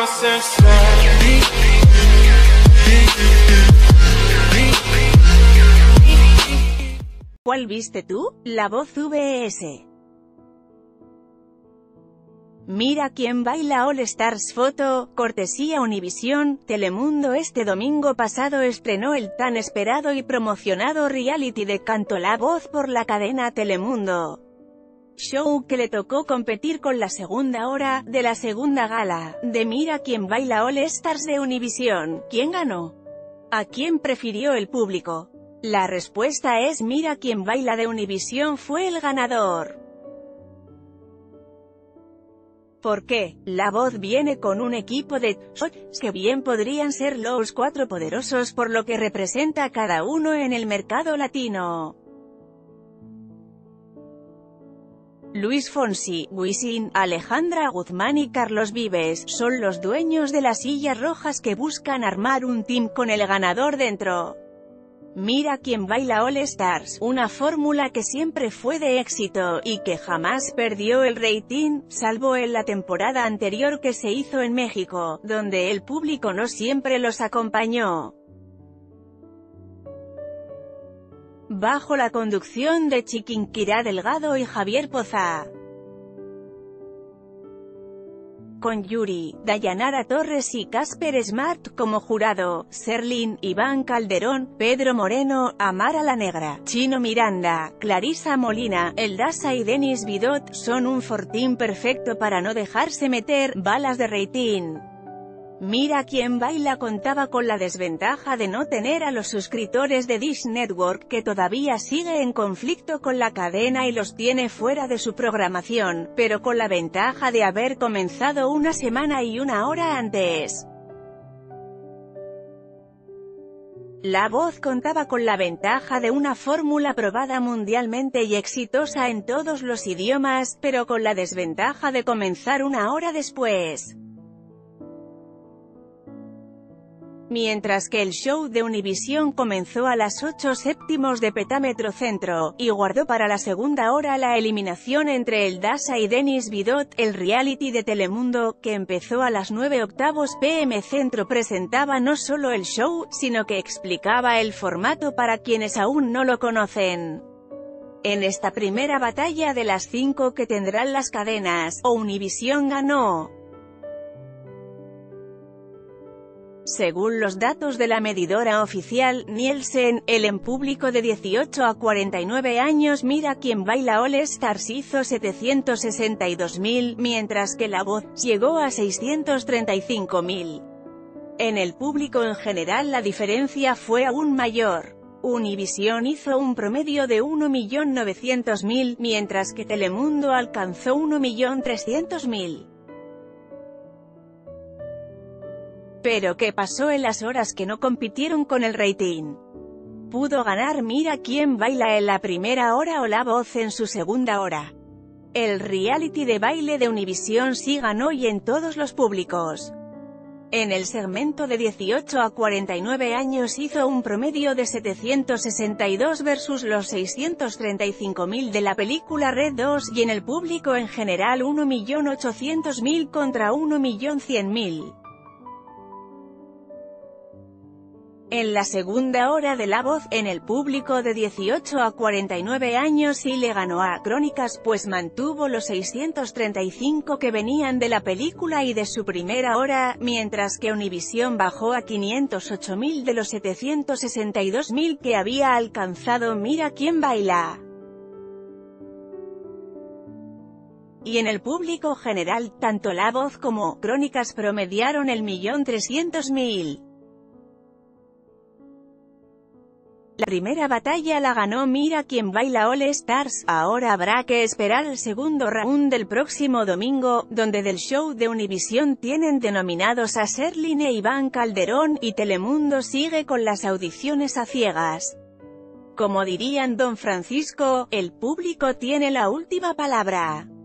¿Cuál viste tú? La Voz vs. Mira quién baila All Stars foto, cortesía Univisión. Telemundo este domingo pasado estrenó el tan esperado y promocionado reality de canto La Voz por la cadena Telemundo. Show que le tocó competir con la segunda hora, de la segunda gala, de Mira quién baila All Stars de Univisión. ¿Quién ganó? ¿A quién prefirió el público? La respuesta es Mira quién baila de Univisión fue el ganador. ¿Por qué? La Voz viene con un equipo de shows que bien podrían ser los cuatro poderosos por lo que representa cada uno en el mercado latino. Luis Fonsi, Wisin, Alejandra Guzmán y Carlos Vives son los dueños de las sillas rojas que buscan armar un team con el ganador dentro. Mira quién baila All Stars, una fórmula que siempre fue de éxito, y que jamás perdió el rating, salvo en la temporada anterior que se hizo en México, donde el público no siempre los acompañó. Bajo la conducción de Chiquinquirá Delgado y Javier Poza. Con Yuri, Dayanara Torres y Casper Smart como jurado, Serlín, Iván Calderón, Pedro Moreno, Amara la Negra, Chino Miranda, Clarisa Molina, Eldasa y Denis Bidot, son un fortín perfecto para no dejarse meter balas de rating. Mira quién baila contaba con la desventaja de no tener a los suscriptores de Dish Network, que todavía sigue en conflicto con la cadena y los tiene fuera de su programación, pero con la ventaja de haber comenzado una semana y una hora antes. La Voz contaba con la ventaja de una fórmula probada mundialmente y exitosa en todos los idiomas, pero con la desventaja de comenzar una hora después. Mientras que el show de Univisión comenzó a las 8:07 de Petámetro Centro, y guardó para la segunda hora la eliminación entre Eldasa y Denis Bidot, el reality de Telemundo, que empezó a las 9:08 p.m. Centro presentaba no solo el show, sino que explicaba el formato para quienes aún no lo conocen. En esta primera batalla de las 5 que tendrán las cadenas, Univisión ganó. Según los datos de la medidora oficial, Nielsen, el en público de 18 a 49 años Mira quién baila All Stars hizo 762.000, mientras que La Voz llegó a 635.000. En el público en general la diferencia fue aún mayor. Univisión hizo un promedio de 1.900.000, mientras que Telemundo alcanzó 1.300.000. Pero ¿qué pasó en las horas que no compitieron con el rating? ¿Pudo ganar Mira quién baila en la primera hora o La Voz en su segunda hora? El reality de baile de Univisión sí ganó y en todos los públicos. En el segmento de 18 a 49 años hizo un promedio de 762 versus los 635.000 de la película Red 2, y en el público en general 1.800.000 contra 1.100.000. En la segunda hora de La Voz, en el público de 18 a 49 años sí le ganó a Crónicas, pues mantuvo los 635 que venían de la película y de su primera hora, mientras que Univisión bajó a 508.000 de los 762.000 que había alcanzado Mira quién baila. Y en el público general, tanto La Voz como Crónicas promediaron el 1.300.000. La primera batalla la ganó Mira quién baila All Stars, ahora habrá que esperar el segundo round del próximo domingo, donde del show de Univisión tienen denominados a Serlín e Iván Calderón, y Telemundo sigue con las audiciones a ciegas. Como dirían Don Francisco, el público tiene la última palabra.